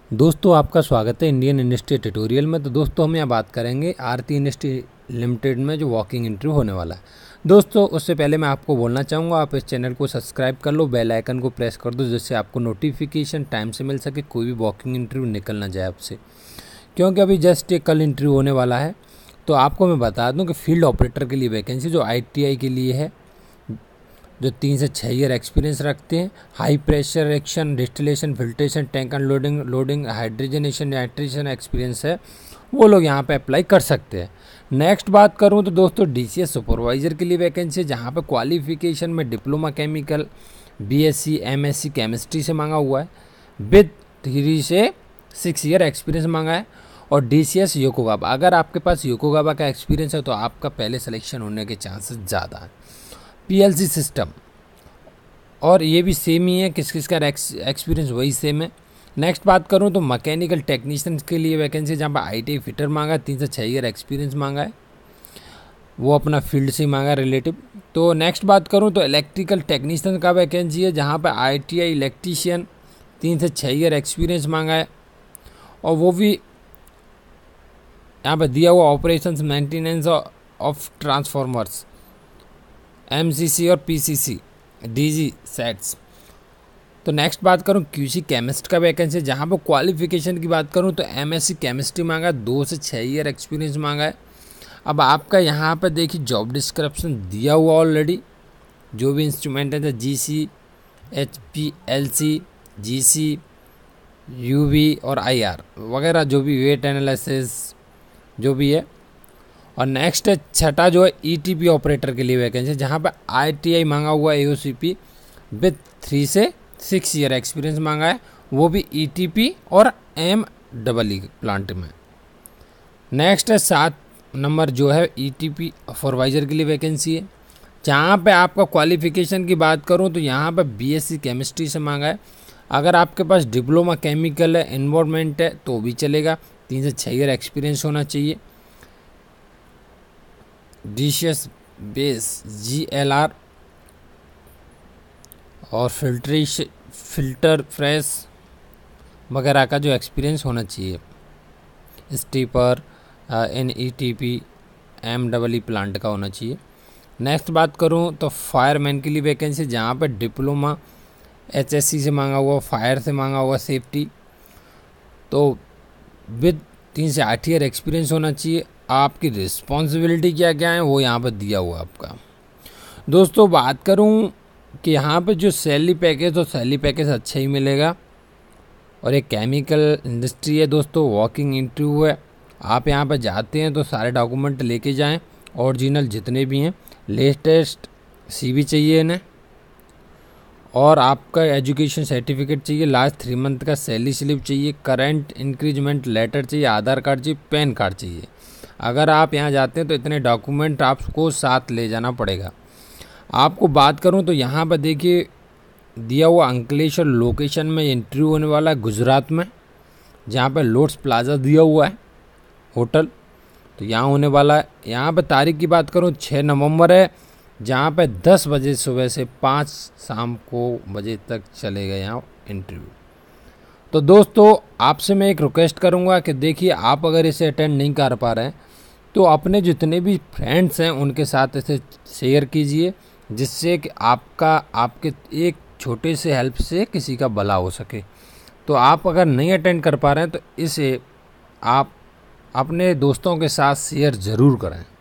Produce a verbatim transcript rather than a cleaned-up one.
दोस्तों आपका स्वागत है इंडियन इंडस्ट्री ट्यूटोरियल में। तो दोस्तों हम यहाँ बात करेंगे आरती इंडस्ट्री लिमिटेड में जो वॉकिंग इंटरव्यू होने वाला है। दोस्तों उससे पहले मैं आपको बोलना चाहूँगा, आप इस चैनल को सब्सक्राइब कर लो, बेल आइकन को प्रेस कर दो, जिससे आपको नोटिफिकेशन टाइम से मिल सके, कोई भी वॉकिंग इंटरव्यू निकल ना जाए आपसे। क्योंकि अभी जस्ट एक कल इंटरव्यू होने वाला है। तो आपको मैं बता दूँ कि फील्ड ऑपरेटर के लिए वैकेंसी जो आई टी आई के लिए है, जो तीन से छः ईयर एक्सपीरियंस रखते हैं, high pressure action, distillation, filtration, tank and loading loading hydrogenation, nitration experience है, वो लोग यहाँ पे अप्लाई कर सकते हैं। नेक्स्ट बात करूँ तो दोस्तों डी सी एस सुपरवाइज़र के लिए वैकेंसी है, जहाँ पे क्वालिफिकेशन में diploma chemical, B S C, M S C chemistry से मांगा हुआ है, विद थ्री से सिक्स ईयर एक्सपीरियंस मांगा है। और डी सी एस योकोगाबा, अगर आपके पास योकोगाबा का एक्सपीरियंस है तो आपका पहले सिलेक्शन होने के चांसेस ज़्यादा है। पी एल सी सिस्टम, और ये भी सेम ही है, किस किस का एक्सपीरियंस वही सेम है। नेक्स्ट बात करूँ तो मैकेनिकल टेक्नीशियन के लिए वैकेंसी, जहाँ पर आई टी आई फिटर मांगा है, तीन से छः ईयर एक्सपीरियंस मांगा है, वो अपना फील्ड से मांगा है रिलेटिव। तो नेक्स्ट बात करूँ तो इलेक्ट्रिकल टेक्नीशियन का वैकेंसी है, जहाँ पर आई टी आई इलेक्ट्रीशियन, तीन से छः ईयर एक्सपीरियंस मांगा है, और वो भी यहाँ पर दिया हुआ operations maintenance of transformers, M C C और P C C, D G sets. तो नेक्स्ट बात करूँ क्यू सी केमिस्ट का वैकेंसी, जहाँ पर क्वालिफिकेशन की बात करूँ तो एम एस सी केमिस्ट्री मांगा है, दो से छः ईयर एक्सपीरियंस मांगा है। अब आपका यहाँ पर देखिए जॉब डिस्क्रिप्शन दिया हुआ ऑलरेडी, जो भी इंस्ट्रूमेंट है, G C, H P L C, G C, U V और आई आर वगैरह, जो भी वेट एनालिसिस जो भी है। और नेक्स्ट है छठा जो है ई टी पी ऑपरेटर के लिए वैकेंसी, जहाँ पर आई टी आई मांगा हुआ है, A O C P with three से सिक्स ईयर एक्सपीरियंस मांगा है, वो भी ई टी पी और एम डबल ई प्लांट में। नेक्स्ट है सात नंबर जो है ई टी पी सुपरवाइजर के लिए वैकेंसी है, जहाँ पे आपका क्वालिफिकेशन की बात करूँ तो यहाँ पर बी एस सी केमिस्ट्री से मांगा है। अगर आपके पास डिप्लोमा केमिकल है, एनवायरमेंट है तो भी चलेगा, तीन से छः ईयर एक्सपीरियंस होना चाहिए। D C S base, G L R और फिल्ट्रेशन, फिल्टर फ्रेश वगैरह का जो एक्सपीरियंस होना चाहिए। Stripper, N E T P, M double E plant का होना चाहिए। नेक्स्ट बात करूं तो फायरमैन के लिए वैकेंसी, जहां पर डिप्लोमा एच एस सी से मांगा हुआ, फायर से मांगा हुआ, सेफ्टी, तो विद तीन से आठ ईयर एक्सपीरियंस होना चाहिए। आपकी रिस्पॉन्सिबिलिटी क्या क्या है वो यहाँ पर दिया हुआ आपका। दोस्तों बात करूँ कि यहाँ पे जो सैलरी पैकेज, तो सैलरी पैकेज अच्छा ही मिलेगा, और एक केमिकल इंडस्ट्री है दोस्तों, वॉकिंग इंटरव्यू है। आप यहाँ पर जाते हैं तो सारे डॉक्यूमेंट लेके जाएं, ओरिजिनल जितने भी हैं, लेटेस्ट सी वी चाहिए इन्हें, और आपका एजुकेशन सर्टिफिकेट चाहिए, लास्ट थ्री मंथ का सैलरी स्लिप चाहिए, करंट इंक्रीजमेंट लेटर चाहिए, आधार कार्ड चाहिए, पैन कार्ड चाहिए। अगर आप यहाँ जाते हैं तो इतने डॉक्यूमेंट आपको साथ ले जाना पड़ेगा। आपको बात करूँ तो यहाँ पर देखिए दिया हुआ अंकलेश्वर लोकेशन में इंटरव्यू होने वाला है, गुजरात में, जहाँ पर लोट्स प्लाजा दिया हुआ है होटल, तो यहाँ होने वाला है। यहाँ पर तारीख की बात करूँ छः नवंबर है, जहाँ पे दस बजे सुबह से पाँच शाम को बजे तक चलेगा यहाँ इंटरव्यू। तो दोस्तों आपसे मैं एक रिक्वेस्ट करूँगा कि देखिए, आप अगर इसे अटेंड नहीं कर पा रहे हैं तो अपने जितने भी फ्रेंड्स हैं उनके साथ इसे शेयर कीजिए, जिससे कि आपका आपके एक छोटे से हेल्प से किसी का भला हो सके। तो आप अगर नहीं अटेंड कर पा रहे हैं तो इसे आप अपने दोस्तों के साथ शेयर ज़रूर करें।